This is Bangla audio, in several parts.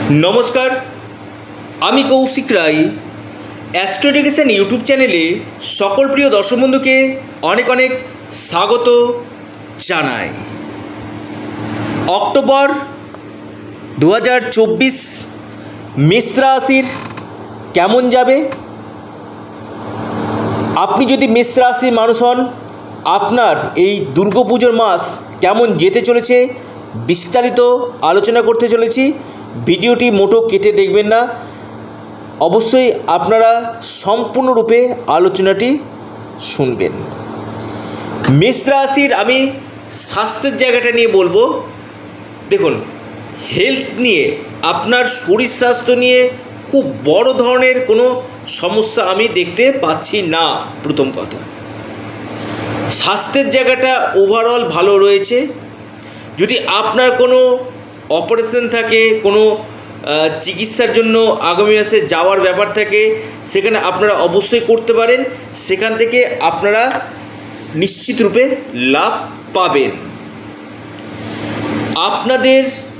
নমস্কার, আমি Koushik Roy. Astro education YouTube চ্যানেলে সকল প্রিয় দর্শক বন্ধুকে অনেক অনেক স্বাগত জানাই। অক্টোবর 2024 মেষ রাশির কেমন যাবে? আপনি যদি মেষ রাশির মানুষ হন, আপনার এই দুর্গাপুজোর মাস কেমন যেতে চলেছে বিস্তারিত আলোচনা করতে চলেছি। ভিডিওটি মোটো কেটে দেখবেন না, অবশ্যই আপনারা সম্পূর্ণরূপে আলোচনাটি শুনবেন। মেষ রাশির আমি স্বাস্থ্যের জায়গাটা নিয়ে বলবো। দেখুন, হেলথ নিয়ে, আপনার শরীর স্বাস্থ্য নিয়ে খুব বড় ধরনের কোনো সমস্যা আমি দেখতে পাচ্ছি না। প্রথম কথা, স্বাস্থ্যের জায়গাটা ওভারঅল ভালো রয়েছে। যদি আপনার কোনো অপারেশন থাকে, কোনো চিকিৎসার জন্য আগামী মাসে যাওয়ার ব্যাপার থাকে, সেখানে আপনারা অবশ্যই করতে পারেন। সেখান থেকে আপনারা নিশ্চিত রূপে লাভ পাবেন। আপনাদের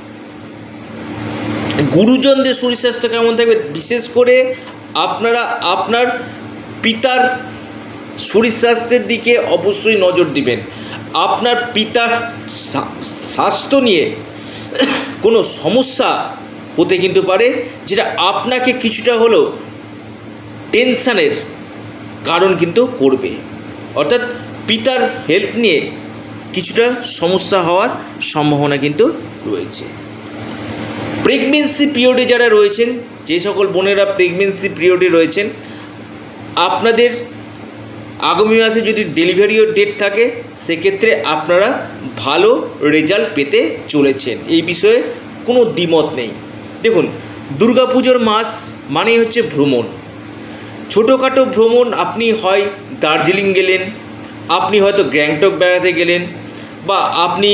গুরুজনদের শরীর স্বাস্থ্য কেমন থাকবে, বিশেষ করে আপনারা আপনার পিতার শরীর স্বাস্থ্যের দিকে অবশ্যই নজর দিবেন। আপনার পিতার স্বাস্থ্য নিয়ে কোনো সমস্যা হতে কিন্তু পারে, যেটা আপনাকে কিছুটা হলেও টেনশানের কারণ কিন্তু করবে। অর্থাৎ পিতার হেলথ নিয়ে কিছুটা সমস্যা হওয়ার সম্ভাবনা কিন্তু রয়েছে। প্রেগনেন্সি পিরিয়ডে যারা রয়েছেন, যে সকল বোনেরা প্রেগনেন্সি পিরিয়ডে রয়েছেন, আপনাদের আগামী মাসে যদি ডেলিভারিও ডেট থাকে, সেক্ষেত্রে আপনারা ভালো রেজাল্ট পেতে চলেছেন। এই বিষয়ে কোনো দ্বিমত নেই। দেখুন, দুর্গাপুজোর মাস মানেই হচ্ছে ভ্রমণ। ছোটোখাটো ভ্রমণ, আপনি হয় দার্জিলিং গেলেন, আপনি হয়তো গ্যাংটক বেড়াতে গেলেন, বা আপনি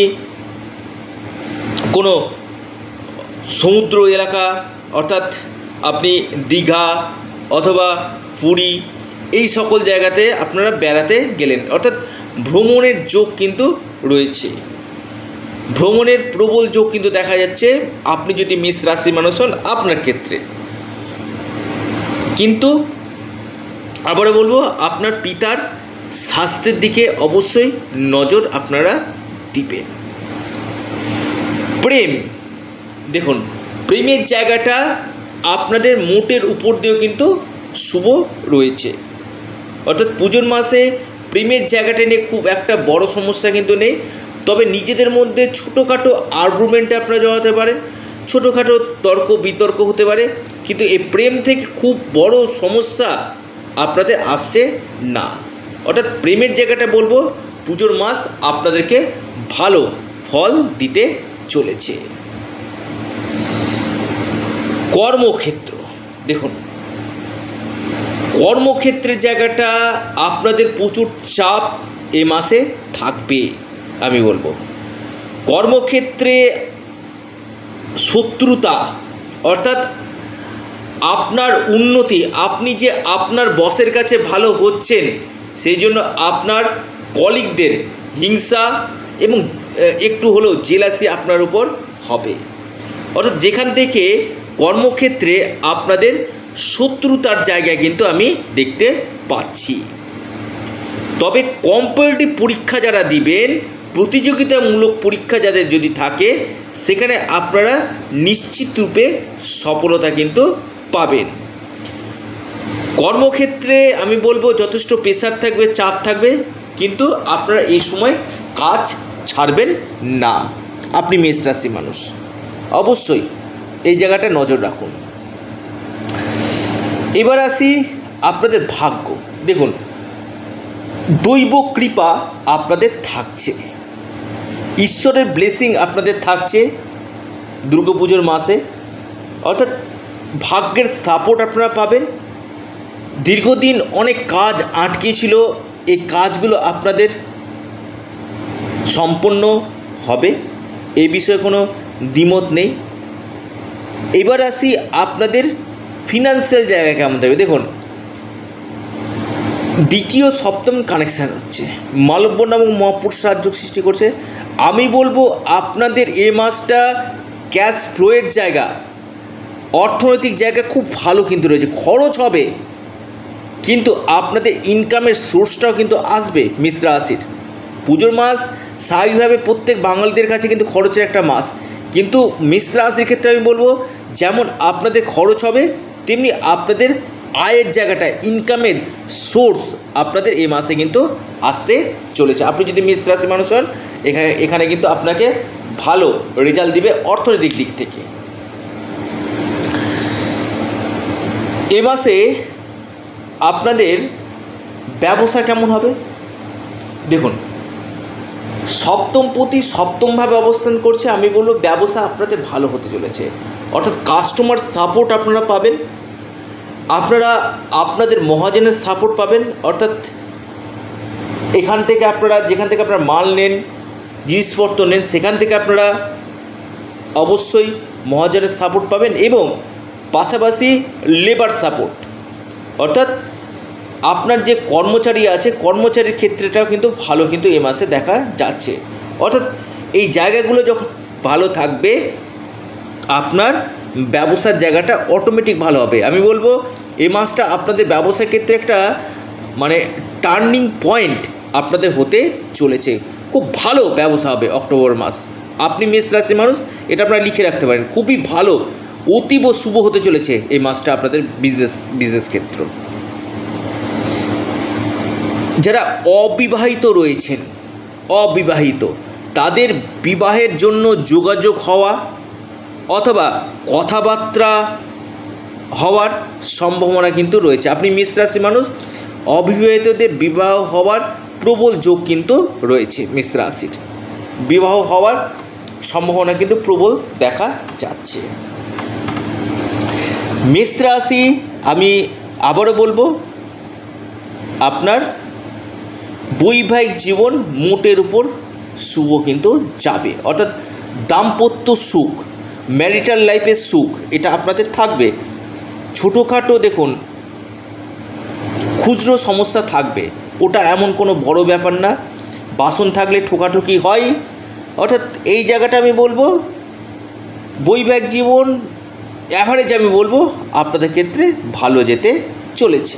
কোনো সমুদ্র এলাকা, অর্থাৎ আপনি দীঘা অথবা পুরী, এই সকল জায়গাতে আপনারা বেড়াতে গেলেন। অর্থাৎ ভ্রমণের যোগ কিন্তু রয়েছে। ভ্রমণের প্রবল যোগ কিন্তু দেখা যাচ্ছে আপনি যদি মেষ রাশির মানুষ হন আপনার ক্ষেত্রে। কিন্তু আবারও বলবো, আপনার পিতার স্বাস্থ্যের দিকে অবশ্যই নজর আপনারা দিবেন। প্রেম, দেখুন, প্রেমের জায়গাটা আপনাদের মোটের উপর দিয়েও কিন্তু শুভ রয়েছে। অর্থাৎ পুজোর মাসে প্রেমের জায়গাটা নিয়ে খুব একটা বড় সমস্যা কিন্তু নেই। তবে নিজেদের মধ্যে ছোটোখাটো আর্গুমেন্টে আপনারা জড়াতে পারেন, ছোটোখাটো তর্ক বিতর্ক হতে পারে, কিন্তু এই প্রেম থেকে খুব বড় সমস্যা আপনাদের আসছে না। অর্থাৎ প্রেমের জায়গাটা বলবো, পুজোর মাস আপনাদেরকে ভালো ফল দিতে চলেছে। কর্মক্ষেত্র, দেখুন, কর্মক্ষেত্রের জায়গাটা আপনাদের প্রচুর চাপ এ মাসে থাকবে। আমি বলবো, কর্মক্ষেত্রে শত্রুতা, অর্থাৎ আপনার উন্নতি, আপনি যে আপনার বসের কাছে ভালো হচ্ছেন, সেই জন্য আপনার কলিগদের হিংসা এবং একটু হলেও জেলাসি আপনার উপর হবে। অর্থাৎ যেখান থেকে কর্মক্ষেত্রে আপনাদের শত্রুতার জায়গায় কিন্তু আমি দেখতে পাচ্ছি। তবে কম্পারেটিভ পরীক্ষা যারা দিবেন, প্রতিযোগিতামূলক পরীক্ষা যাদের যদি থাকে, সেখানে আপনারা নিশ্চিত রূপে সফলতা কিন্তু পাবেন। কর্মক্ষেত্রে আমি বলবো যথেষ্ট প্রেশার থাকবে, চাপ থাকবে, কিন্তু আপনারা এই সময় কাজ ছাড়বেন না। আপনি মেষ রাশি মানুষ, অবশ্যই এই জায়গাটা নজর রাখুন। এবার আসি আপনাদের ভাগ্য। দেখুন, দৈব কৃপা আপনাদের থাকছে, ঈশ্বরের ব্লেসিং আপনাদের থাকছে দুর্গাপুজোর মাসে। অর্থাৎ ভাগ্যের সাপোর্ট আপনারা পাবেন। দীর্ঘদিন অনেক কাজ আটকে ছিল, এই কাজগুলো আপনাদের সম্পন্ন হবে, এই বিষয়ে কোনো দ্বিমত নেই। এবার আসি আপনাদের ফিনান্সিয়াল জায়গা কেমন থাকবে। দেখুন, দ্বিতীয় সপ্তম কানেকশান হচ্ছে, মালব্য এবং মহাপুরুষ রাজ্য সৃষ্টি করছে। আমি বলবো আপনাদের এ মাসটা ক্যাশ ফ্লোয়ের জায়গা, অর্থনৈতিক জায়গা খুব ভালো কিন্তু রয়েছে, খরচ হবে কিন্তু আপনাদের ইনকামের সোর্সটাও কিন্তু আসবে মেষ রাশির। পুজোর মাস স্বাভাবিকভাবে প্রত্যেক বাঙালিদের কাছে কিন্তু খরচের একটা মাস, কিন্তু মেষ রাশির ক্ষেত্রে আমি বলবো যেমন আপনাদের খরচ হবে তেমনি আপনাদের আয়ের জায়গাটা, ইনকামের সোর্স আপনাদের এই মাসে কিন্তু আসতে চলেছে। আপনি যদি মেষ রাশির মানুষ হন এখানে কিন্তু আপনাকে ভালো রেজাল্ট দিবে অর্থনৈতিক দিক থেকে। এ মাসে আপনাদের ব্যবসা কেমন হবে দেখুন, সপ্তমপতি সপ্তমভাবে অবস্থান করছে, আমি বলবো ব্যবসা আপনাদের ভালো হতে চলেছে, অর্থাৎ কাস্টমার সাপোর্ট আপনারা পাবেন, আপনারা আপনাদের মহাজনের সাপোর্ট পাবেন, অর্থাৎ এখান থেকে আপনারা যেখান থেকে আপনারা মাল নেন, জিনিসপত্র নেন, সেখান থেকে আপনারা অবশ্যই মহাজনের সাপোর্ট পাবেন এবং পাশাপাশি লেবার সাপোর্ট, অর্থাৎ আপনার যে কর্মচারী আছে কর্মচারীর ক্ষেত্রেটাও কিন্তু ভালো কিন্তু এ মাসে দেখা যাচ্ছে। অর্থাৎ এই জায়গাগুলো যখন ভালো থাকবে আপনার ব্যবসার জায়গাটা অটোমেটিক ভালো হবে। আমি বলবো এই মাসটা আপনাদের ব্যবসার ক্ষেত্রে একটা মানে টার্নিং পয়েন্ট আপনাদের হতে চলেছে, খুব ভালো ব্যবসা হবে অক্টোবর মাস। আপনি মেষ রাশির মানুষ এটা আপনারা লিখে রাখতে পারেন, খুবই ভালো অতীব শুভ হতে চলেছে এই মাসটা আপনাদের বিজনেস ক্ষেত্র। যারা অবিবাহিত রয়েছেন, অবিবাহিত তাদের বিবাহের জন্য যোগাযোগ হওয়া অথবা কথাবার্তা হওয়ার সম্ভাবনা কিন্তু রয়েছে। আপনি মেষ রাশির মানুষ, অবিবাহিতদের বিবাহ হওয়ার প্রবল যোগ কিন্তু রয়েছে, মেষ রাশির বিবাহ হওয়ার সম্ভাবনা কিন্তু প্রবল দেখা যাচ্ছে। মেষ রাশি আমি আবারও বলবো আপনার বৈবাহিক জীবন মোটের উপর শুভ কিন্তু যাবে, অর্থাৎ দাম্পত্য সুখ, ম্যারিটাল লাইফের সুখ এটা আপনাদের থাকবে। ছোটোখাটো দেখুন খুচরো সমস্যা থাকবে, ওটা এমন কোনো বড় ব্যাপার না, বাসন থাকলে ঠোকাঠুকি হয়, অর্থাৎ এই জায়গাটা আমি বলবো বৈবাহিক জীবন অ্যাভারেজ আমি বলবো আপনাদের ক্ষেত্রে ভালো যেতে চলেছে।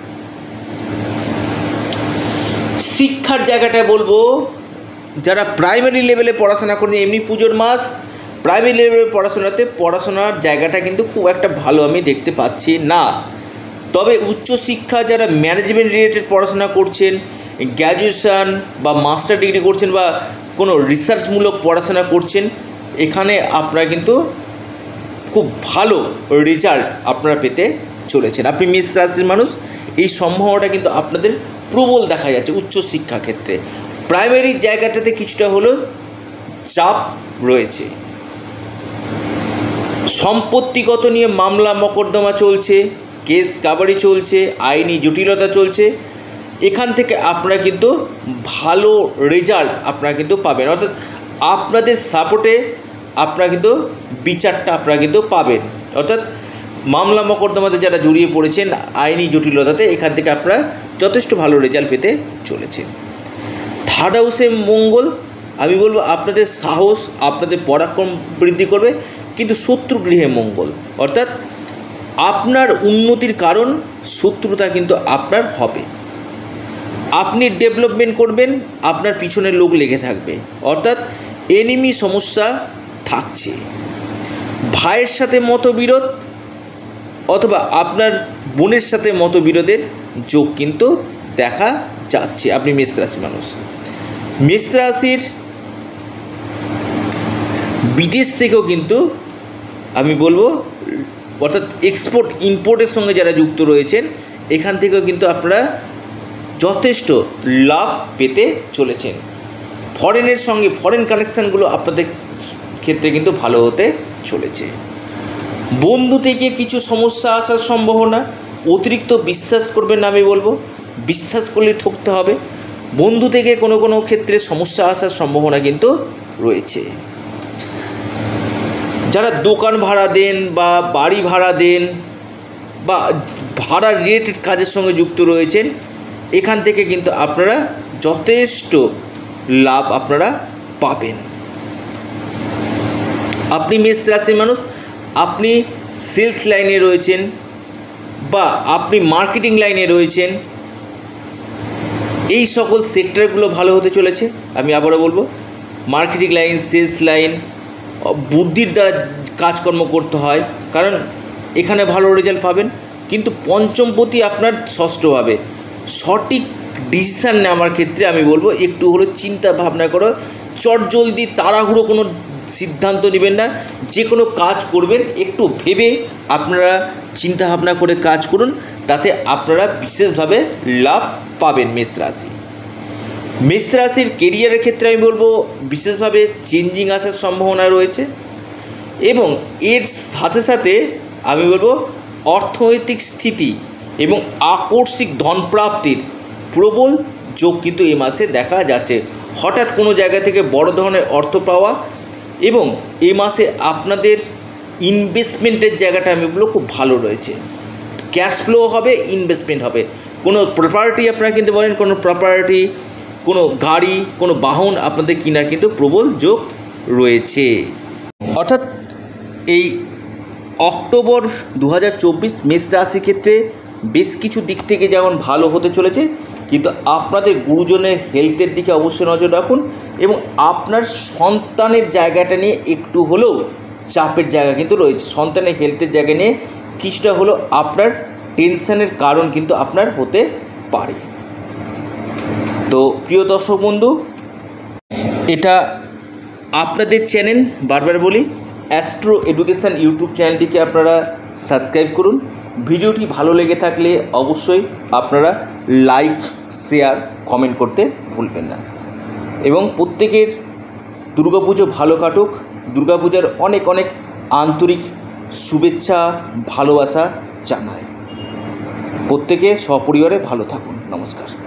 শিক্ষার জায়গাটা বলবো যারা প্রাইমারি লেভেলে পড়াশোনা করেন, এমনি পুজোর মাস প্রাইমারি লেভেলের পড়াশোনার জায়গাটা কিন্তু খুব একটা ভালো আমি দেখতে পাচ্ছি না। তবে উচ্চশিক্ষা যারা ম্যানেজমেন্ট রিলেটেড পড়াশোনা করছেন, গ্র্যাজুয়েশন বা মাস্টার ডিগ্রি করছেন বা কোনো রিসার্চমূলক পড়াশোনা করছেন, এখানে আপনারা কিন্তু খুব ভালো রেজাল্ট আপনারা পেতে চলেছেন। আপনি মেষ রাশির মানুষ, এই সম্ভাবনাটা কিন্তু আপনাদের প্রবল দেখা যাচ্ছে উচ্চশিক্ষা ক্ষেত্রে। প্রাইমারি জায়গাটাতে কিছুটা হলেও চাপ রয়েছে, সম্পত্তিগত নিয়ে মামলা মকদ্দমা চলছে, কেস কাবারি চলছে, আইনি জটিলতা চলছে, এখান থেকে আপনারা কিন্তু ভালো রেজাল্ট আপনারা কিন্তু পাবেন, অর্থাৎ আপনাদের সাপোর্টে আপনারা কিন্তু বিচারটা আপনারা কিন্তু পাবেন, অর্থাৎ মামলা মকদ্দমাতে যারা জড়িয়ে পড়েছেন আইনি জটিলতাতে, এখান থেকে আপনারা যথেষ্ট ভালো রেজাল্ট পেতে চলেছেন। থার্ড হাউসে মঙ্গল, আমি বলবো আপনাদের সাহস, আপনাদের পরাক্রম বৃদ্ধি করবে, কিন্তু শত্রু গৃহে মঙ্গল, অর্থাৎ আপনার উন্নতির কারণ শত্রুতা কিন্তু আপনার হবে। আপনি ডেভেলপমেন্ট করবেন, আপনার পিছনে লোক লেগে থাকবে, অর্থাৎ এনিমি সমস্যা থাকছে। ভাইয়ের সাথে মতবিরোধ অথবা আপনার বোনের সাথে মতবিরোধের যোগ কিন্তু দেখা যাচ্ছে। আপনি মেষ রাশি মানুষ, মেষ রাশির বিদেশ থেকেও কিন্তু আমি বলবো অর্থাৎ এক্সপোর্ট ইম্পোর্টের সঙ্গে যারা যুক্ত রয়েছেন এখান থেকেও কিন্তু আপনারা যথেষ্ট লাভ পেতে চলেছেন। ফরেনের সঙ্গে ফরেন কানেকশানগুলো আপনাদের ক্ষেত্রে কিন্তু ভালো হতে চলেছে। বন্ধু থেকে কিছু সমস্যা আসার সম্ভাবনা, অতিরিক্ত বিশ্বাস করবেন না, আমি বলবো বিশ্বাস করলে ঠকতে হবে। বন্ধু থেকে কোনো কোনো ক্ষেত্রে সমস্যা আসার সম্ভাবনা কিন্তু রয়েছে। যারা দোকান ভাড়া দেন বা বাড়ি ভাড়া দেন বা ভাড়া রিলেটেড কাজের সঙ্গে যুক্ত রয়েছেন, এখান থেকে কিন্তু আপনারা যথেষ্ট লাভ আপনারা পাবেন। আপনি মেষ রাশির মানুষ, আপনি সেলস লাইনে রয়েছেন বা আপনি মার্কেটিং লাইনে রয়েছেন, এই সকল সেক্টরগুলো ভালো হতে চলেছে। আমি আবারও বলবো, মার্কেটিং লাইন, সেলস লাইন, বুদ্ধির দ্বারা কাজকর্ম করতে হয়, কারণ এখানে ভালো রেজাল্ট পাবেন। কিন্তু পঞ্চমপতি আপনার ষষ্ঠভাবে, সঠিক ডিসিশান নেওয়ার ক্ষেত্রে আমি বলবো একটু হলো চিন্তা ভাবনা করো, চটজলদি তাড়াহুড়ো কোনো সিদ্ধান্ত নেবেন না। যে কোনো কাজ করবেন একটু ভেবে আপনারা চিন্তা ভাবনা করে কাজ করুন, তাতে আপনারা বিশেষভাবে লাভ পাবেন। মেষ রাশি, মেষ রাশির কেরিয়ারের ক্ষেত্রে আমি বলবো বিশেষভাবে চেঞ্জিং আসার সম্ভাবনা রয়েছে, এবং এর সাথে সাথে আমি বলবো অর্থনৈতিক স্থিতি এবং আকস্মিক ধনপ্রাপ্তির প্রবল যোগ কিন্তু এই মাসে দেখা যাচ্ছে। হঠাৎ কোনো জায়গা থেকে বড় ধরনের অর্থ পাওয়া, এবং এই মাসে আপনাদের ইনভেস্টমেন্টের জায়গাটা আমি বলবো খুব ভালো রয়েছে। ক্যাশ ফ্লো হবে, ইনভেস্টমেন্ট হবে। কোনো প্রপার্টি আপনারা কিনতে পারেন, কোনো প্রপার্টি, কোনো গাড়ি, কোনো বাহন আপনাদের কেনার কিন্তু প্রবল যোগ রয়েছে। অর্থাৎ এই অক্টোবর 2024 মেষ রাশির ক্ষেত্রে বেশ কিছু দিক থেকে যেমন ভালো হতে চলেছে, কিন্তু আপনাদের গুরুজনের হেলথের দিকে অবশ্যই নজর রাখুন, এবং আপনার সন্তানের জায়গাটা নিয়ে একটু হলেও চাপের জায়গা কিন্তু রয়েছে। সন্তানের হেলথের জায়গা নিয়ে কিছুটা হলেও আপনার টেনশনের কারণ কিন্তু আপনার হতে পারে। তো প্রিয় দর্শক বন্ধু, এটা আপনাদের চ্যানেল, বারবার বলি, অ্যাস্ট্রো এডুকেশান ইউটিউব চ্যানেলটিকে আপনারা সাবস্ক্রাইব করুন। ভিডিওটি ভালো লেগে থাকলে অবশ্যই আপনারা লাইক, শেয়ার, কমেন্ট করতে ভুলবেন না, এবং প্রত্যেকের দুর্গাপুজো ভালো কাটুক। দুর্গাপূজার অনেক অনেক আন্তরিক শুভেচ্ছা, ভালোবাসা জানাই। প্রত্যেকে সপরিবারে ভালো থাকুন। নমস্কার।